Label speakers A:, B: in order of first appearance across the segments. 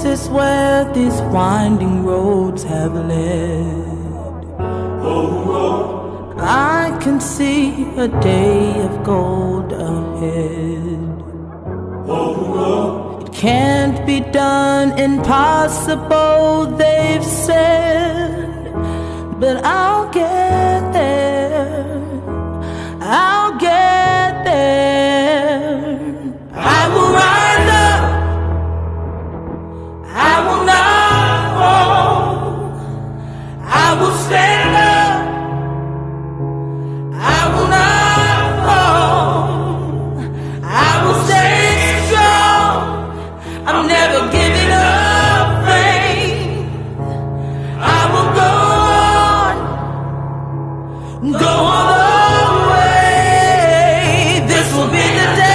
A: is where these winding roads have led. I can see a day of gold ahead. It can't be done, impossible, they've said, but I'll get there, I'll get there. I will rise up, I will not fall, I will stand up, I will not fall, I will stay strong, I'm never giving up faith. I will go all the way. This will be the day.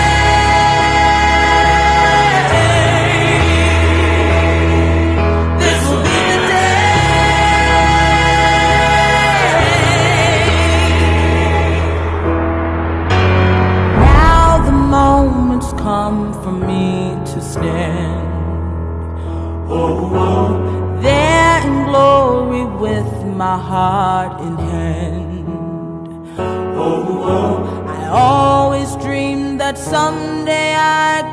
A: This will be the day. Now the moment's come for me to stand. There in glory with my heart in hand. I always dreamed that someday I